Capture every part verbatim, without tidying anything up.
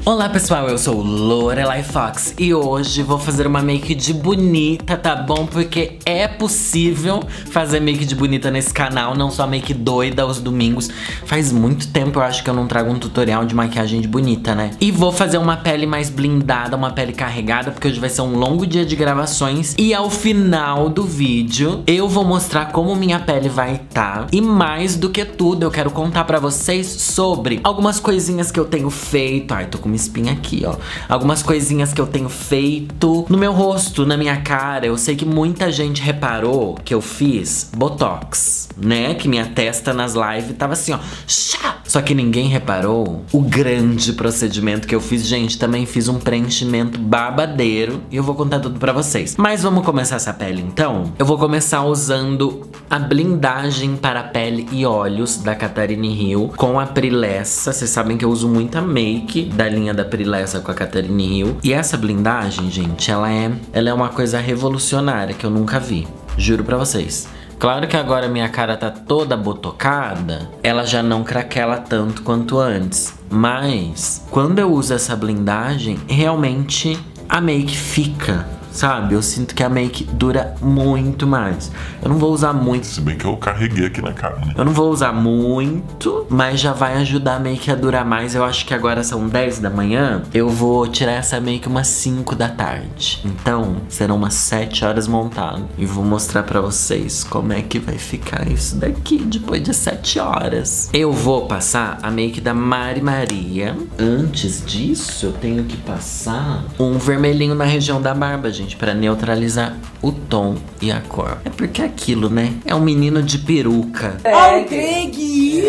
Olá pessoal, eu sou Lorelai Fox e hoje vou fazer uma make de bonita, tá bom? Porque é possível fazer make de bonita nesse canal, não só make doida aos domingos. Faz muito tempo eu acho que eu não trago um tutorial de maquiagem de bonita, né? E vou fazer uma pele mais blindada, uma pele carregada, porque hoje vai ser um longo dia de gravações. E ao final do vídeo eu vou mostrar como minha pele vai estar. E mais do que tudo, eu quero contar pra vocês sobre algumas coisinhas que eu tenho feito. Ai, tô com uma espinha aqui, ó. Algumas coisinhas que eu tenho feito no meu rosto, na minha cara. Eu sei que muita gente reparou que eu fiz botox, né? Que minha testa nas lives tava assim, ó. Só que ninguém reparou o grande procedimento que eu fiz. Gente, também fiz um preenchimento babadeiro e eu vou contar tudo pra vocês. Mas vamos começar essa pele, então? Eu vou começar usando a blindagem para pele e olhos da Catarine Hill com a Prilessa. Vocês sabem que eu uso muita make da linha da Prilessa com a Catarine Hill. E essa blindagem, gente, ela é, ela é uma coisa revolucionária que eu nunca vi. Juro pra vocês. Claro que agora minha cara tá toda botocada, ela já não craquela tanto quanto antes. Mas, quando eu uso essa blindagem, realmente a make fica, sabe? Eu sinto que a make dura muito mais. Eu não vou usar muito. Se bem que eu carreguei aqui na cara, né? Eu não vou usar muito, mas já vai ajudar a make a durar mais. Eu acho que agora são dez da manhã. Eu vou tirar essa make umas cinco da tarde. Então, serão umas sete horas montado. E vou mostrar pra vocês como é que vai ficar isso daqui depois de sete horas. Eu vou passar a make da Mari Maria. Antes disso, eu tenho que passar um vermelhinho na região da barba, gente, pra neutralizar o tom e a cor. É porque é aquilo, né? É um menino de peruca. É, Craig!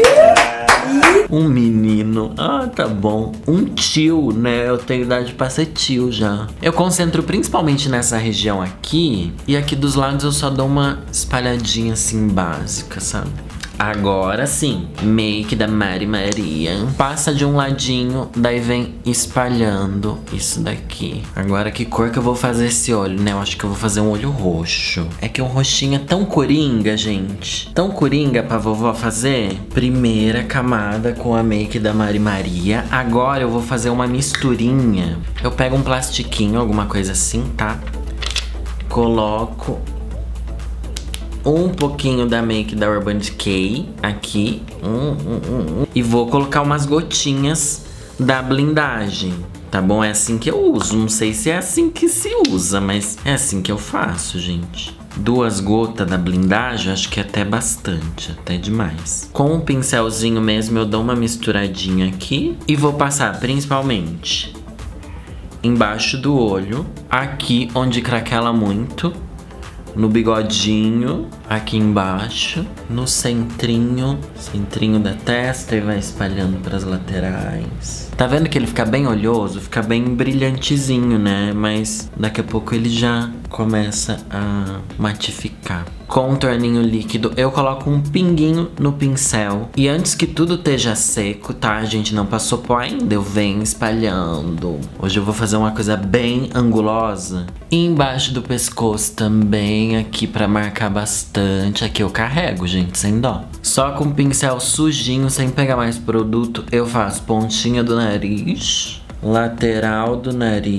Um menino. Ah, tá bom. Um tio, né? Eu tenho idade pra ser tio já. Eu concentro principalmente nessa região aqui. E aqui dos lados eu só dou uma espalhadinha assim básica, sabe? Agora sim, make da Mari Maria. Passa de um ladinho, daí vem espalhando isso daqui. Agora que cor que eu vou fazer esse olho, né? Eu acho que eu vou fazer um olho roxo. É que um roxinho é tão coringa, gente. Tão coringa pra vovó fazer. Primeira camada com a make da Mari Maria. Agora eu vou fazer uma misturinha. Eu pego um plastiquinho, alguma coisa assim, tá? Coloco um pouquinho da make da Urban Decay aqui. Hum, hum, hum, e vou colocar umas gotinhas da blindagem. Tá bom? É assim que eu uso. Não sei se é assim que se usa, mas é assim que eu faço, gente. Duas gotas da blindagem, acho que é até bastante, até demais. Com um pincelzinho mesmo, eu dou uma misturadinha aqui. E vou passar principalmente embaixo do olho, aqui onde craquela muito, no bigodinho, aqui embaixo, no centrinho, centrinho da testa, e vai espalhando pras laterais. Tá vendo que ele fica bem oleoso? Fica bem brilhantezinho, né? Mas daqui a pouco ele já começa a matificar. Contorninho líquido, eu coloco um pinguinho no pincel. E antes que tudo esteja seco, tá? A gente não passou pó ainda, eu venho espalhando. Hoje eu vou fazer uma coisa bem angulosa. E embaixo do pescoço também, aqui pra marcar bastante. Aqui eu carrego, gente, sem dó. Só com o pincel sujinho, sem pegar mais produto, eu faço pontinha do nariz, lateral do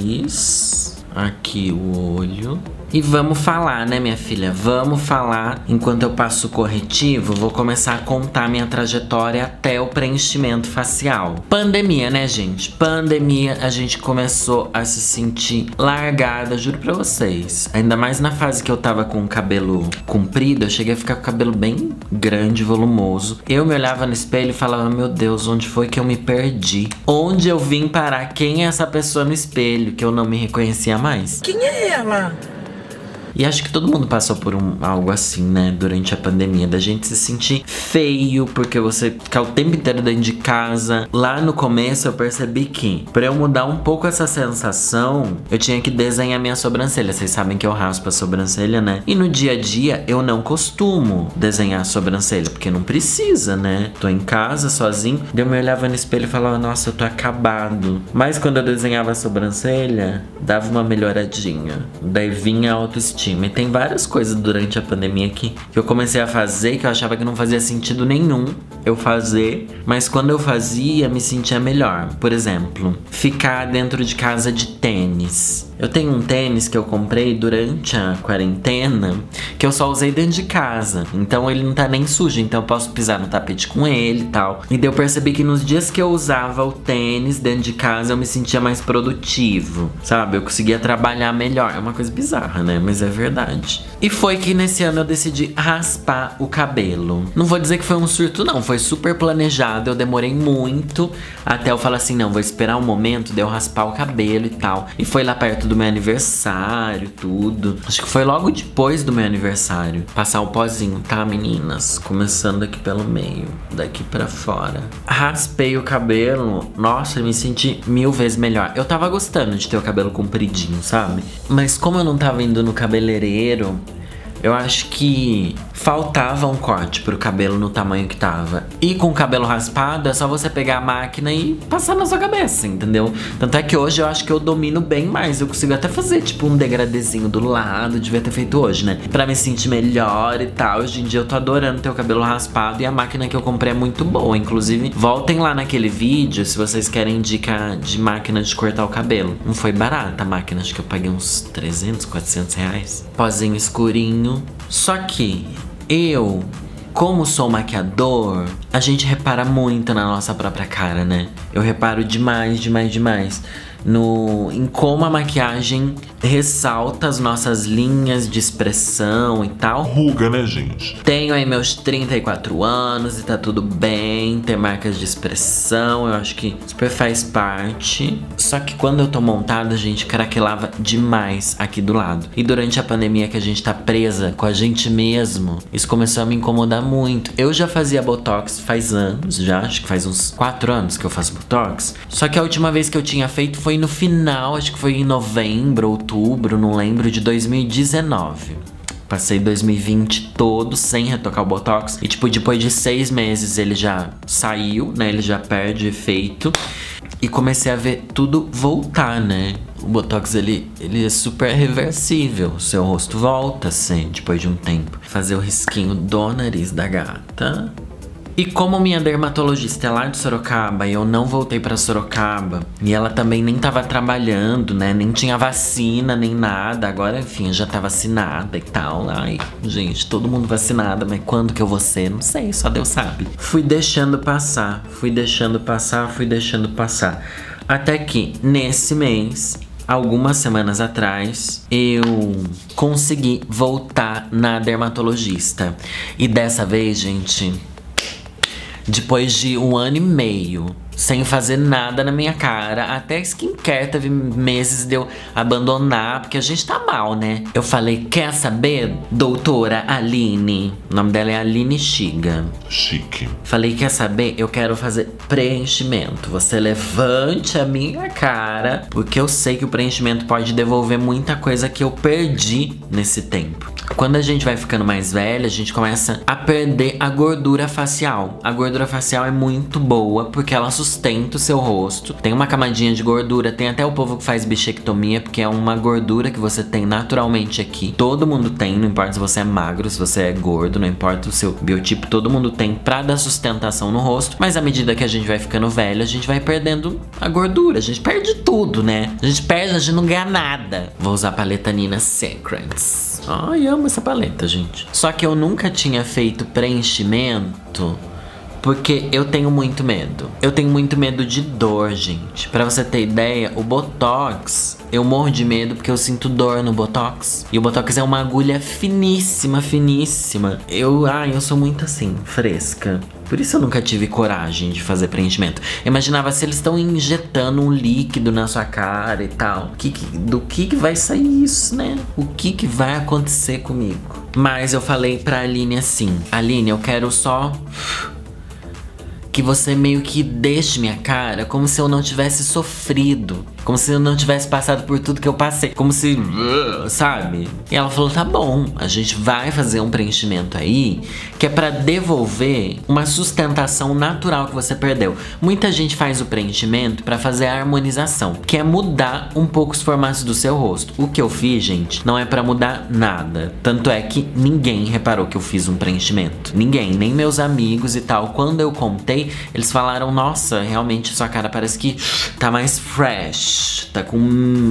nariz, aqui o olho. E vamos falar, né, minha filha? Vamos falar. Enquanto eu passo o corretivo, vou começar a contar minha trajetória até o preenchimento facial. Pandemia, né, gente? Pandemia, a gente começou a se sentir largada, juro pra vocês. Ainda mais na fase que eu tava com o cabelo comprido, eu cheguei a ficar com o cabelo bem grande, volumoso. Eu me olhava no espelho e falava, meu Deus, onde foi que eu me perdi? Onde eu vim parar? Quem é essa pessoa no espelho que eu não me reconhecia mais? Quem é ela? E acho que todo mundo passou por um, algo assim, né? Durante a pandemia, da gente se sentir feio, porque você ficar o tempo inteiro dentro de casa. Lá no começo eu percebi que, pra eu mudar um pouco essa sensação, eu tinha que desenhar minha sobrancelha. Vocês sabem que eu raspo a sobrancelha, né? E no dia a dia eu não costumo desenhar a sobrancelha, porque não precisa, né? Tô em casa, sozinho. Daí eu me olhava no espelho e falava, nossa, eu tô acabado. Mas quando eu desenhava a sobrancelha, dava uma melhoradinha. Daí vinha a autoestima. autoestima. E tem várias coisas durante a pandemia que, que eu comecei a fazer que eu achava que não fazia sentido nenhum eu fazer, mas quando eu fazia, me sentia melhor. Por exemplo, ficar dentro de casa de tênis. Eu tenho um tênis que eu comprei durante a quarentena, que eu só usei dentro de casa. Então ele não tá nem sujo, então eu posso pisar no tapete com ele e tal. E daí eu percebi que nos dias que eu usava o tênis dentro de casa, eu me sentia mais produtivo, sabe? Eu conseguia trabalhar melhor. É uma coisa bizarra, né? Mas é verdade. E foi que nesse ano eu decidi raspar o cabelo. Não vou dizer que foi um surto, não. Foi super planejado. Eu demorei muito até eu falar assim, não, vou esperar um momento de eu raspar o cabelo e tal. E foi lá perto do meu aniversário, tudo. Acho que foi logo depois do meu aniversário. Passar o pozinho, tá, meninas? Começando aqui pelo meio, daqui pra fora. Raspei o cabelo. Nossa, eu me senti mil vezes melhor. Eu tava gostando de ter o cabelo compridinho, sabe? Mas como eu não tava indo no cabeleireiro, eu acho que faltava um corte pro cabelo no tamanho que tava. E com o cabelo raspado, é só você pegar a máquina e passar na sua cabeça, entendeu? Tanto é que hoje eu acho que eu domino bem mais. Eu consigo até fazer, tipo, um degradezinho do lado. Devia ter feito hoje, né? Pra me sentir melhor e tal. Hoje em dia eu tô adorando ter o cabelo raspado. E a máquina que eu comprei é muito boa. Inclusive, voltem lá naquele vídeo se vocês querem dica de máquina de cortar o cabelo. Não foi barata a máquina. Acho que eu paguei uns trezentos, quatrocentos reais. Pozinho escurinho. Só que eu, como sou maquiador, a gente repara muito na nossa própria cara, né? Eu reparo demais, demais, demais no, em como a maquiagem ressalta as nossas linhas de expressão e tal. Ruga, né, gente? Tenho aí meus trinta e quatro anos e tá tudo bem ter marcas de expressão. Eu acho que super faz parte. Só que quando eu tô montada, a gente craquelava demais aqui do lado. E durante a pandemia que a gente tá presa com a gente mesmo, isso começou a me incomodar muito. Eu já fazia botox faz anos, já acho que faz uns quatro anos que eu faço botox. Só que a última vez que eu tinha feito foi no final, acho que foi em novembro, outubro, não lembro, de dois mil e dezenove. Passei dois mil e vinte todo sem retocar o botox. E tipo, depois de seis meses ele já saiu, né? Ele já perde efeito. E comecei a ver tudo voltar, né? O botox, ele, ele é super reversível. Seu rosto volta, assim, depois de um tempo. Fazer o risquinho do nariz da gata. E como minha dermatologista é lá de Sorocaba e eu não voltei pra Sorocaba, e ela também nem tava trabalhando, né? Nem tinha vacina, nem nada. Agora, enfim, já tá vacinada e tal. Ai, gente, todo mundo vacinada, mas quando que eu vou ser? Não sei, só Deus sabe. Fui deixando passar, fui deixando passar, fui deixando passar. Até que, nesse mês, algumas semanas atrás, eu consegui voltar na dermatologista. E dessa vez, gente, depois de um ano e meio sem fazer nada na minha cara, até skincare teve meses de eu abandonar, porque a gente tá mal, né? Eu falei, quer saber, doutora Aline? O nome dela é Aline Xiga. Chique. Falei, quer saber? Eu quero fazer preenchimento. Você levante a minha cara, porque eu sei que o preenchimento pode devolver muita coisa que eu perdi nesse tempo. Quando a gente vai ficando mais velha, a gente começa a perder a gordura facial. A gordura facial é muito boa, porque ela sustenta o seu rosto. Tem uma camadinha de gordura, tem até o povo que faz bichectomia, porque é uma gordura que você tem naturalmente aqui. Todo mundo tem, não importa se você é magro, se você é gordo, não importa o seu biotipo, todo mundo tem pra dar sustentação no rosto. Mas à medida que a gente vai ficando velho, a gente vai perdendo a gordura. A gente perde tudo, né? A gente perde, a gente não ganha nada. Vou usar a paleta Nina Secrets. Ai, amo essa paleta, gente. Só que eu nunca tinha feito preenchimento porque eu tenho muito medo. Eu tenho muito medo de dor, gente. Pra você ter ideia, o Botox, eu morro de medo porque eu sinto dor no Botox. E o Botox é uma agulha finíssima, finíssima. Eu, ai, eu sou muito assim, fresca. Por isso eu nunca tive coragem de fazer preenchimento. Eu imaginava se eles estão injetando um líquido na sua cara e tal. Que, que, do que, que vai sair isso, né? O que, que vai acontecer comigo? Mas eu falei pra Aline assim, Aline, eu quero só que você meio que deixe minha cara como se eu não tivesse sofrido. Como se eu não tivesse passado por tudo que eu passei. Como se... sabe? E ela falou, tá bom, a gente vai fazer um preenchimento aí que é pra devolver uma sustentação natural que você perdeu. Muita gente faz o preenchimento pra fazer a harmonização, que é mudar um pouco os formatos do seu rosto. O que eu fiz, gente, não é pra mudar nada. Tanto é que ninguém reparou que eu fiz um preenchimento. Ninguém, nem meus amigos e tal. Quando eu contei, eles falaram, nossa, realmente sua cara parece que tá mais fresh. Tá com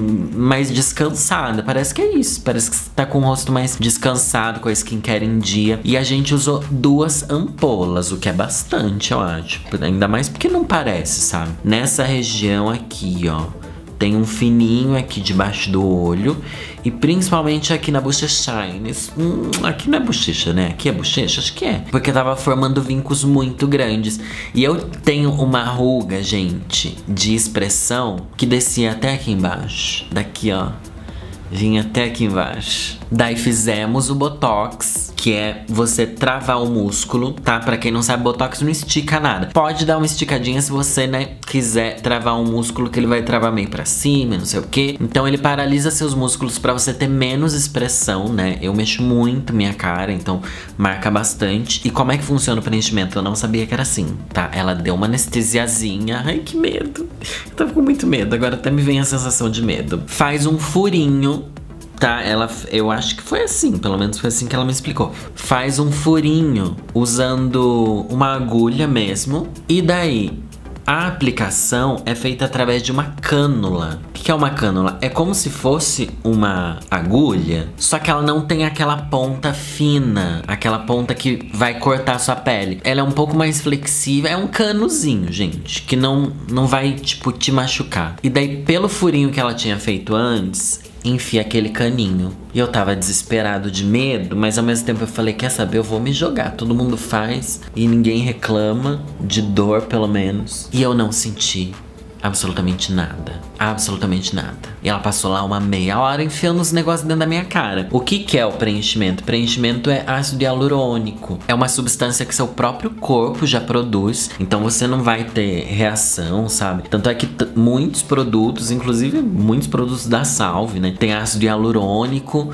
mais descansada. Parece que é isso. Parece que você tá com o rosto mais descansado, com a skincare em dia. E a gente usou duas ampolas, o que é bastante, eu acho. Ainda mais porque não parece, sabe? Nessa região aqui, ó, tem um fininho aqui debaixo do olho. E principalmente aqui na bochechinha. Hum, aqui não é bochecha, né? Aqui é bochecha? Acho que é. Porque tava formando vincos muito grandes. E eu tenho uma ruga, gente, de expressão que descia até aqui embaixo. Daqui, ó. Vinha até aqui embaixo. Daí fizemos o Botox, que é você travar o músculo, tá? Pra quem não sabe, Botox não estica nada. Pode dar uma esticadinha se você, né, quiser travar um músculo, que ele vai travar meio pra cima, não sei o quê. Então ele paralisa seus músculos pra você ter menos expressão, né? Eu mexo muito minha cara, então marca bastante. E como é que funciona o preenchimento? Eu não sabia que era assim, tá? Ela deu uma anestesiazinha. Ai, que medo. Eu tava com muito medo, agora até me vem a sensação de medo. Faz um furinho, tá? Ela, eu acho que foi assim, pelo menos foi assim que ela me explicou. Faz um furinho usando uma agulha mesmo. E daí, a aplicação é feita através de uma cânula. O que é uma cânula? É como se fosse uma agulha, só que ela não tem aquela ponta fina, aquela ponta que vai cortar a sua pele. Ela é um pouco mais flexível, é um canozinho, gente, que não, não vai, tipo, te machucar. E daí, pelo furinho que ela tinha feito antes, enfia aquele caninho. E eu tava desesperado de medo, mas ao mesmo tempo eu falei, quer saber, eu vou me jogar. Todo mundo faz e ninguém reclama, de dor pelo menos. E eu não senti absolutamente nada. Absolutamente nada. E ela passou lá uma meia hora enfiando os negócios dentro da minha cara. O que que é o preenchimento? Preenchimento é ácido hialurônico. É uma substância que seu próprio corpo já produz. Então você não vai ter reação, sabe? Tanto é que muitos produtos, inclusive muitos produtos da Salve, né, tem ácido hialurônico.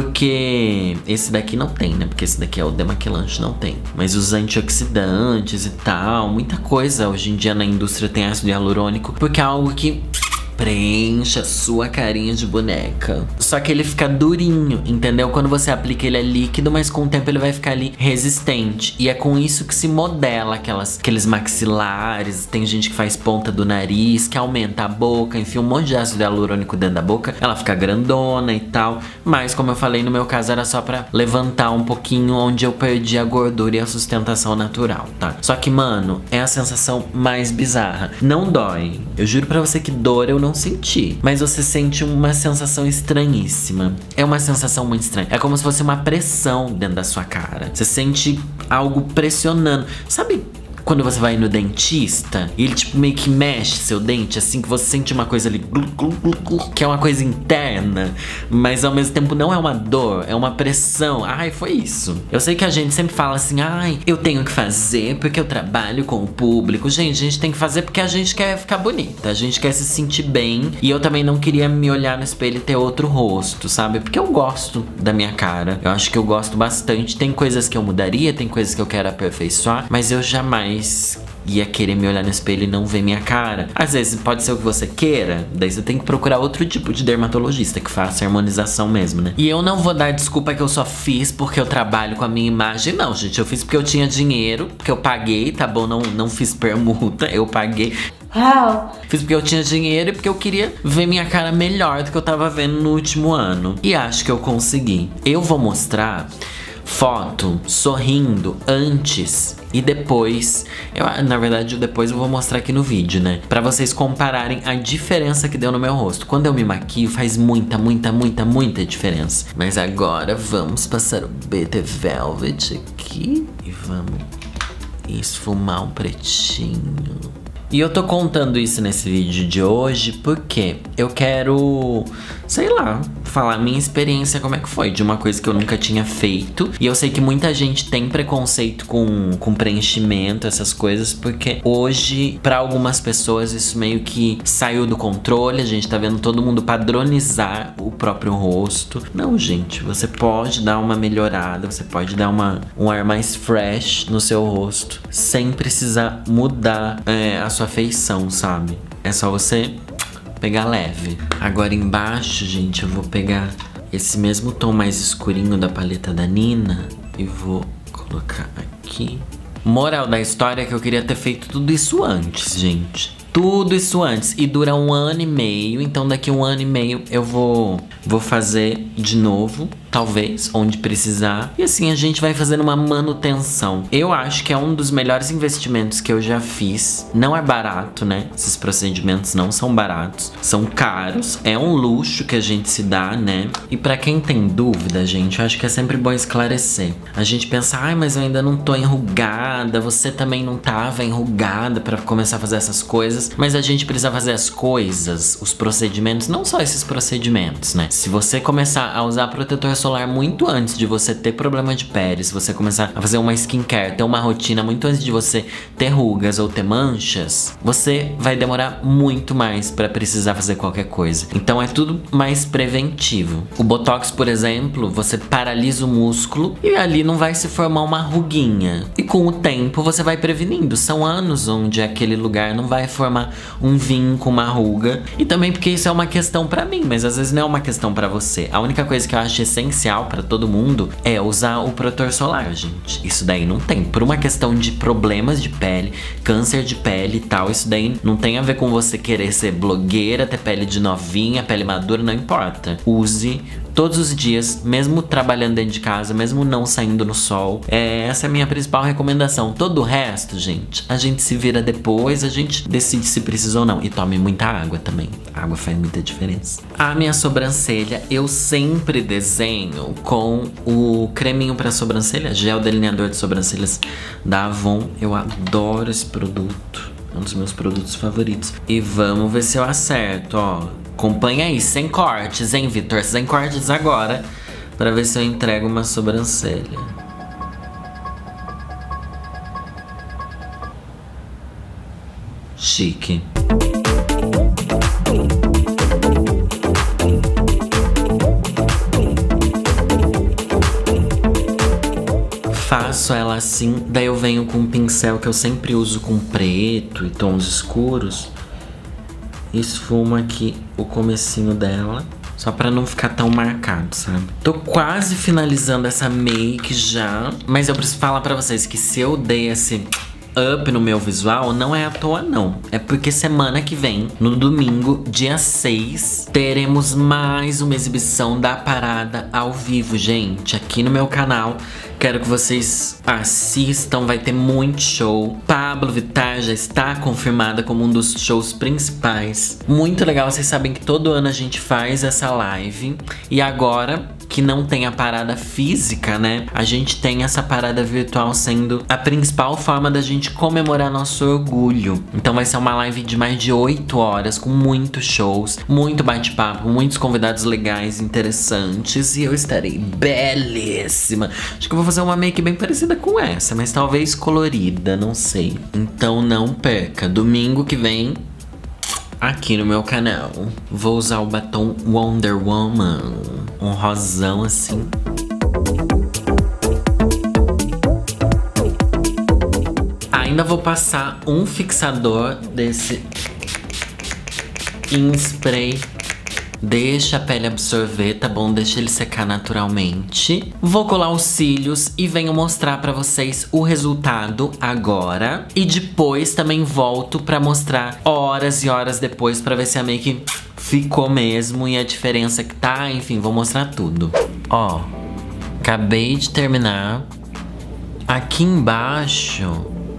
Porque esse daqui não tem, né? Porque esse daqui é o demaquilante, não tem. Mas os antioxidantes e tal, muita coisa hoje em dia na indústria tem ácido hialurônico. Porque é algo que preenche a sua carinha de boneca. Só que ele fica durinho, entendeu? Quando você aplica ele é líquido, mas com o tempo ele vai ficar ali resistente. E é com isso que se modela aquelas, aqueles maxilares. Tem gente que faz ponta do nariz, que aumenta a boca, enfia um monte de ácido hialurônico dentro da boca. Ela fica grandona e tal. Mas como eu falei, no meu caso era só pra levantar um pouquinho onde eu perdi a gordura e a sustentação natural, tá? Só que, mano, é a sensação mais bizarra. Não dói. Eu juro pra você que dor eu não não senti, mas você sente uma sensação estranhíssima. É uma sensação muito estranha. É como se fosse uma pressão dentro da sua cara. Você sente algo pressionando. Sabe quando você vai no dentista e ele tipo meio que mexe seu dente, assim, que você sente uma coisa ali, glu, glu, glu, glu, que é uma coisa interna, mas ao mesmo tempo não é uma dor, é uma pressão. Ai, foi isso. Eu sei que a gente sempre fala assim, ai, eu tenho que fazer porque eu trabalho com o público. Gente, a gente tem que fazer porque a gente quer ficar bonita, a gente quer se sentir bem. E eu também não queria me olhar no espelho e ter outro rosto, sabe? Porque eu gosto da minha cara. Eu acho que eu gosto bastante. Tem coisas que eu mudaria, tem coisas que eu quero aperfeiçoar, mas eu jamais ia querer me olhar no espelho e não ver minha cara. Às vezes pode ser o que você queira, daí você tem que procurar outro tipo de dermatologista que faça harmonização mesmo, né? E eu não vou dar desculpa que eu só fiz porque eu trabalho com a minha imagem. Não, gente, eu fiz porque eu tinha dinheiro, porque eu paguei, tá bom? Não, não fiz permuta, eu paguei. Uau. Fiz porque eu tinha dinheiro e porque eu queria ver minha cara melhor do que eu tava vendo no último ano. E acho que eu consegui. Eu vou mostrar foto sorrindo antes e depois. Eu, na verdade, o depois eu vou mostrar aqui no vídeo, né? Pra vocês compararem a diferença que deu no meu rosto. Quando eu me maquio faz muita, muita, muita, muita diferença. Mas agora vamos passar o B T Velvet aqui e vamos esfumar um pretinho. E eu tô contando isso nesse vídeo de hoje porque eu quero, sei lá, falar minha experiência, como é que foi, de uma coisa que eu nunca tinha feito. E eu sei que muita gente tem preconceito com, com preenchimento, essas coisas, porque hoje, pra algumas pessoas, isso meio que saiu do controle. A gente tá vendo todo mundo padronizar o próprio rosto. Não, gente, você pode dar uma melhorada, você pode dar uma, um ar mais fresh no seu rosto, sem precisar mudar é, a sua feição, sabe? É só você pegar leve. Agora embaixo, gente, eu vou pegar esse mesmo tom mais escurinho da paleta da Nina e vou colocar aqui. Moral da história é que eu queria ter feito tudo isso antes, gente. Tudo isso antes. E dura um ano e meio. Então daqui um ano e meio eu vou, vou fazer de novo. Talvez, onde precisar. E assim a gente vai fazendo uma manutenção. Eu acho que é um dos melhores investimentos que eu já fiz. Não é barato, né? Esses procedimentos não são baratos. São caros. É um luxo que a gente se dá, né? E pra quem tem dúvida, gente, eu acho que é sempre bom esclarecer. A gente pensa, ai, mas eu ainda não tô enrugada. Você também não tava enrugada pra começar a fazer essas coisas. Mas a gente precisa fazer as coisas, os procedimentos, não só esses procedimentos, né? Se você começar a usar protetor solar muito antes de você ter problema de pele, se você começar a fazer uma skincare, ter uma rotina muito antes de você ter rugas ou ter manchas, você vai demorar muito mais pra precisar fazer qualquer coisa. Então é tudo mais preventivo. O Botox, por exemplo, você paralisa o músculo e ali não vai se formar uma ruguinha. E com o tempo você vai prevenindo. São anos onde aquele lugar não vai formar um vinco, uma ruga. E também porque isso é uma questão pra mim, mas às vezes não é uma questão pra você. A única coisa que eu acho essencial pra todo mundo é usar o protetor solar, gente. Isso daí não tem. Por uma questão de problemas de pele, câncer de pele e tal, isso daí não tem a ver com você querer ser blogueira, ter pele de novinha, pele madura, não importa. Use todos os dias, mesmo trabalhando dentro de casa, mesmo não saindo no sol. É, essa é a minha principal recomendação. Todo o resto, gente, a gente se vira depois, a gente decide se precisa ou não. E tome muita água também. A água faz muita diferença. A minha sobrancelha, eu sempre desenho com o creminho pra sobrancelha, gel delineador de sobrancelhas da Avon. Eu adoro esse produto. É um dos meus produtos favoritos. E vamos ver se eu acerto, ó. Acompanha aí, sem cortes, hein, Vitor? Sem cortes agora, pra ver se eu entrego uma sobrancelha. Chique. Faço ela assim, daí eu venho com um pincel que eu sempre uso com preto e tons escuros. Esfumo aqui o comecinho dela, só pra não ficar tão marcado, sabe? Tô quase finalizando essa make já, mas eu preciso falar pra vocês que se eu dei esse up no meu visual, não é à toa não. É porque semana que vem, no domingo, dia seis, teremos mais uma exibição da parada ao vivo, gente, aqui no meu canal. Quero que vocês assistam, vai ter muito show. Pablo Vittar já está confirmada como um dos shows principais. Muito legal, vocês sabem que todo ano a gente faz essa live. E agora que não tem a parada física, né? A gente tem essa parada virtual sendo a principal forma da gente comemorar nosso orgulho. Então vai ser uma live de mais de oito horas, com muitos shows, muito bate-papo, muitos convidados legais, interessantes. E eu estarei belíssima. Acho que eu vou fazer uma make bem parecida com essa, mas talvez colorida, não sei. Então não perca, domingo que vem, aqui no meu canal. Vou usar o batom Wonder Woman, um rosão assim. Ainda vou passar um fixador desse em spray. Deixa a pele absorver, tá bom? Deixa ele secar naturalmente. Vou colar os cílios e venho mostrar pra vocês o resultado agora. E depois também volto pra mostrar horas e horas depois pra ver se a make ficou mesmo e a diferença que tá. Enfim, vou mostrar tudo. Ó, acabei de terminar. Aqui embaixo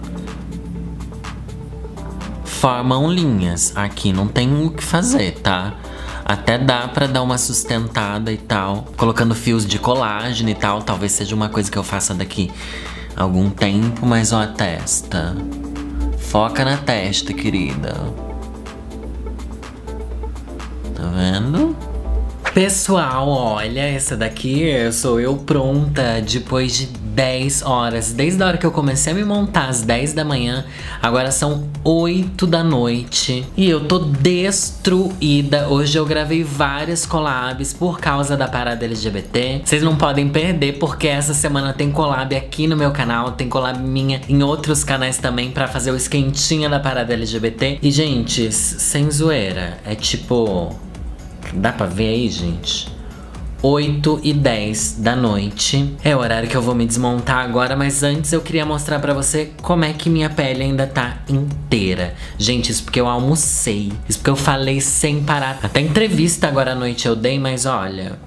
formam linhas. Aqui não tem o que fazer, tá? Até dá pra dar uma sustentada e tal, colocando fios de colágeno e tal. Talvez seja uma coisa que eu faça daqui a algum tempo. Mas ó, a testa. Foca na testa, querida. Tá vendo? Pessoal, olha, essa daqui sou eu pronta depois de dez horas. Desde a hora que eu comecei a me montar às dez da manhã, agora são oito da noite. E eu tô destruída. Hoje eu gravei várias collabs por causa da parada L G B T. Vocês não podem perder, porque essa semana tem collab aqui no meu canal. Tem collab minha em outros canais também pra fazer o esquentinha da parada L G B T. E, gente, sem zoeira, é tipo... Dá pra ver aí, gente? oito e dez da noite. É o horário que eu vou me desmontar agora, mas antes eu queria mostrar pra você como é que minha pele ainda tá inteira. Gente, isso porque eu almocei. Isso porque eu falei sem parar. Até entrevista agora à noite eu dei, mas olha...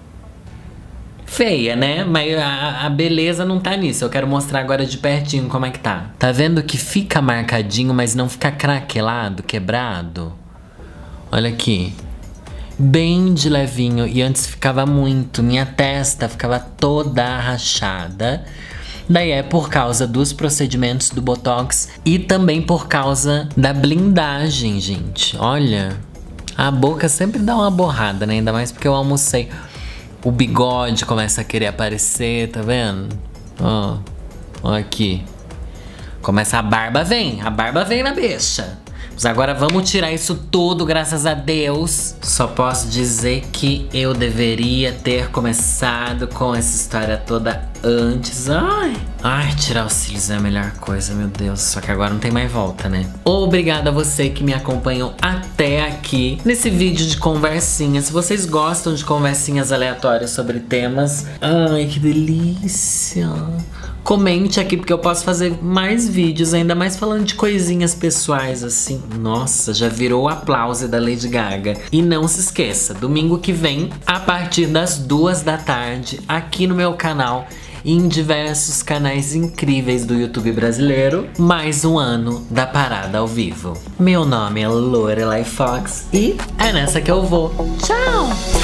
Feia, né? Mas a, a beleza não tá nisso. Eu quero mostrar agora de pertinho como é que tá. Tá vendo que fica marcadinho, mas não fica craquelado, quebrado? Olha aqui. Bem de levinho, e antes ficava muito, minha testa ficava toda rachada. Daí é por causa dos procedimentos do Botox e também por causa da blindagem, gente. Olha, a boca sempre dá uma borrada, né? Ainda mais porque eu almocei. O bigode começa a querer aparecer, tá vendo? Ó, ó aqui. Começa a barba, vem, a barba vem na bicha. Mas agora vamos tirar isso tudo, graças a Deus. Só posso dizer que eu deveria ter começado com essa história toda antes. Ai, ai, tirar os cílios é a melhor coisa, meu Deus. Só que agora não tem mais volta, né? Obrigada a você que me acompanhou até aqui nesse vídeo de conversinha. Se vocês gostam de conversinhas aleatórias sobre temas, ai, que delícia. Comente aqui, porque eu posso fazer mais vídeos, ainda mais falando de coisinhas pessoais, assim. Nossa, já virou o aplauso da Lady Gaga. E não se esqueça, domingo que vem, a partir das duas da tarde, aqui no meu canal, e em diversos canais incríveis do YouTube brasileiro, mais um ano da parada ao vivo. Meu nome é Lorelai Fox e é nessa que eu vou. Tchau!